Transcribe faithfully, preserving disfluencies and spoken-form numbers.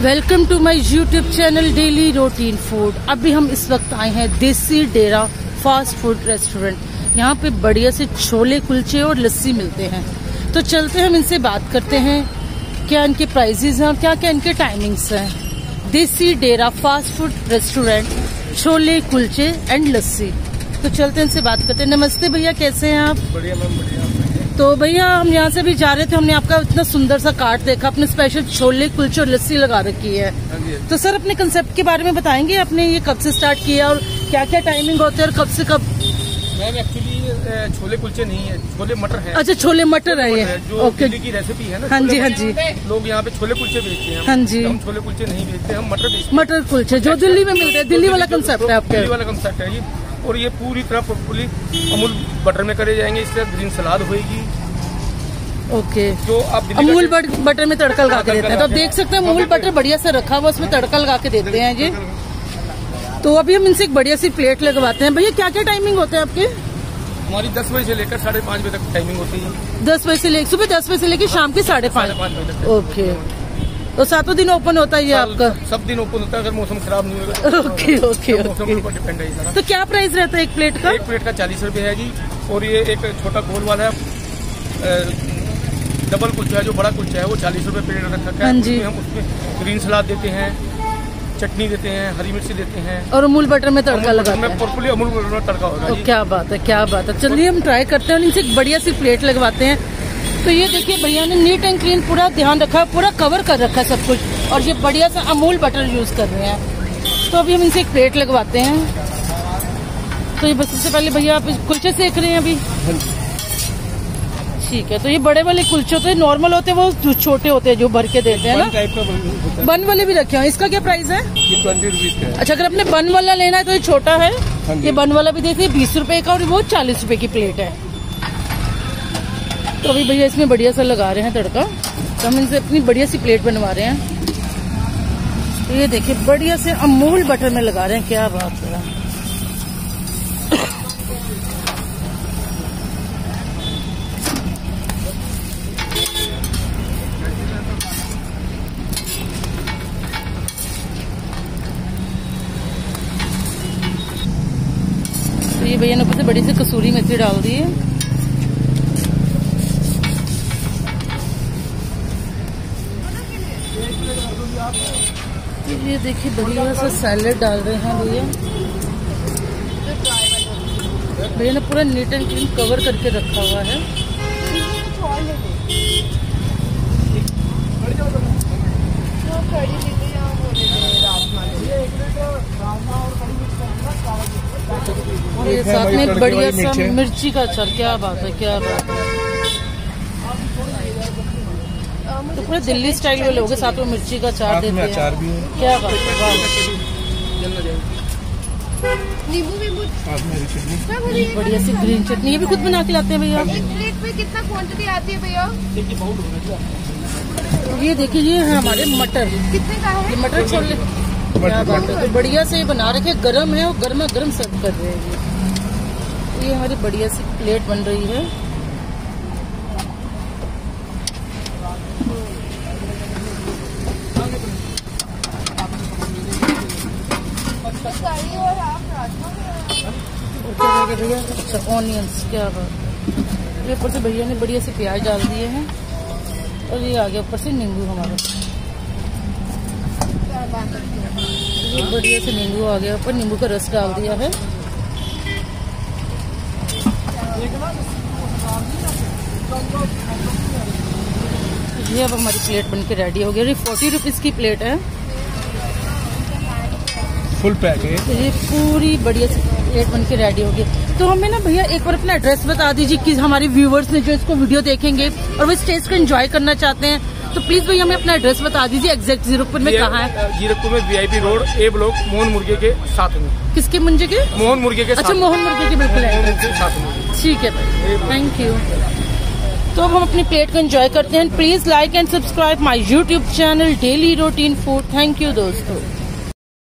Welcome to my YouTube channel daily routine food. अभी हम इस वक्त आए हैं Desi Dera fast food restaurant. यहाँ पे बढ़िया से छोले कुलचे और लस्सी मिलते हैं। तो चलते हैं, हम इनसे बात करते हैं क्या इनके प्राइजेस हैं और क्या क्या इनके टाइमिंग्स हैं। Desi Dera fast food restaurant, chole kulche and lassi. तो चलते हैं इनसे बात करते हैं। नमस्ते भैया, कैसे हैं आप? बढ़िया मैम, बढ़िया। तो भैया हम यहाँ से भी जा रहे थे, हमने आपका इतना सुंदर सा कार्ट देखा, अपने स्पेशल छोले कुलचे और लस्सी लगा रखी है। तो सर अपने कंसेप्ट के बारे में बताएंगे, आपने ये कब से स्टार्ट किया और क्या क्या टाइमिंग होते हैं और कब से कब? मैम एक्चुअली छोले कुलचे नहीं है, छोले मटर है। अच्छा, छोले मटर है ये, जो दिल्ली की रेसिपी है ना। हाँ जी, हाँ जी। लोग यहाँ पे छोले कुलचे बेचते हैं। हाँ जी। हम छोले कुलचे नहीं बेचते, हम मटर बेचते हैं। मटर कुलचे जो दिल्ली में मिलते हैं, दिल्ली वाला कंसेप्ट है आपका। दिल्ली वाला कंसेप्ट है ये। और ये पूरी तरह प्रॉपर्ली अमूल बटर में करे जाएंगे। इससे ग्रीन सलाद होगी। ओके, तो आप अमूल बटर में तड़का लगा के देते हैं। तो आप देख सकते हैं अमूल बटर बढ़िया से रखा हुआ, उसमें तड़का लगा के देते हैं जी। तो अभी हम इनसे एक बढ़िया सी प्लेट लगवाते हैं। भैया क्या क्या टाइमिंग होते हैं आपके? हमारी दस बजे से लेकर साढ़े पाँच बजे तक टाइमिंग होती है। दस बजे से लेकर सुबह दस बजे से लेकर शाम के साढ़े पाँच बजे तक। ओके, तो सातों दिन ओपन होता है ये आपका? सब दिन ओपन होता है, अगर मौसम खराब नहीं होगा। Okay okay okay. डिपेंड है। तो क्या प्राइस रहता है एक प्लेट का? एक प्लेट का चालीस रुपए है जी। और ये एक छोटा गोल वाला है डबल कुलचा है, जो बड़ा कुलचा है वो चालीस रुपए प्लेट रखा है। हाँ जी। हम उसमें ग्रीन सलाद देते हैं, चटनी देते हैं, हरी मिर्ची देते हैं और अमूल बटर में तड़का लगाते हैं। प्रॉपर्ली अमूल बटर में तड़का होगा। तो क्या बात है, क्या बात है। चलिए हम ट्राई करते हैं और इनसे एक बढ़िया सी प्लेट लगवाते हैं। तो ये देखिए भैया ने नीट एंड क्लीन पूरा ध्यान रखा है, पूरा कवर कर रखा है सब कुछ, और ये बढ़िया सा अमूल बटर यूज कर रहे हैं। तो अभी हम इनसे एक प्लेट लगवाते हैं। तो ये बस सबसे पहले भैया आप कुलचे सेक रहे हैं अभी? ठीक है। तो ये बड़े वाले कुलचे होते हैं, नॉर्मल होते हैं, वो छोटे होते हैं जो भर के देते हैं ना। बन टाइप का बन, बन वाले भी रखे हैं। इसका क्या प्राइस है? ये ट्वेंटी रुपीज का है। अच्छा, अगर आपने बन वाला लेना है तो ये छोटा है। ये बन वाला भी देखिए बीस रुपए का, और वो चालीस रुपए की प्लेट है। तो अभी भैया इसमें बढ़िया सा लगा रहे हैं तड़का। तो हम इनसे अपनी बढ़िया सी प्लेट बनवा रहे हैं। तो ये देखिए बढ़िया से अमूल बटर में लगा रहे हैं। क्या बात है। तो ये भैया ने ऊपर से बड़ी सी कसूरी मेथी डाल दी है। ये देखिए बढ़िया सा सैलेड डाल रहे हैं भैया। भैया ने पूरा नीट एंड क्लीन कवर करके रखा हुआ है। ये साथ में बढ़िया सा मिर्ची का अचार। क्या बात है, क्या बात है। तो पूरे दिल्ली स्टाइल में लोग साथ में मिर्ची का अचार देते हैं। अचार भी है। क्या बात है। नींबू वींबू बढ़िया सी ग्रीन चटनी, ये भी खुद बना के लाते हैं भैया? एक प्लेट में कितना क्वांटिटी आती है भैया? ये देखिए ये है हमारे मटर। कितने का है? ये मटर छोले। क्या बात है। तो बढ़िया से बना रखे, गरम है और गर्मा गर्म सर्व कर रहे हैं। ये ये हमारी बढ़िया सी प्लेट बन रही है। अच्छा, ऑनियंस। क्या बात है। ये ऊपर से भैया ने बढ़िया से प्याज डाल दिए हैं, और ये आ गया ऊपर से नींबू हमारा। ये बढ़िया से नींबू आ गया ऊपर, नींबू का रस डाल दिया है। ये अब हमारी प्लेट बनके रेडी हो गई। ये फोर्टी रुपीज की प्लेट है, फुल पैक है। तो ये पूरी बढ़िया सी प्लेट बनके रेडी हो गई। तो हमें ना भैया एक बार अपना एड्रेस बता दीजिए कि हमारे व्यूवर्स ने जो इसको वीडियो देखेंगे और वो इस टेस्ट को एंजॉय करना चाहते हैं, तो प्लीज भैया हमें अपना एड्रेस बता दीजिए। एग्जैक्ट जीरकपुर में कहाँ है? जीरकपुर में VIP road, A block, Mohan मुर्गे के साथ में। किसके मुंजे के? मोहन मुर्गे के। अच्छा, मोहन मुर्गे के बिल्कुल साथ में। ठीक है भाई, थैंक यू। तो अब हम अपनी प्लेट को एंजॉय करते हैं। Please like and subscribe my YouTube channel daily routine food. Thank you दोस्तों।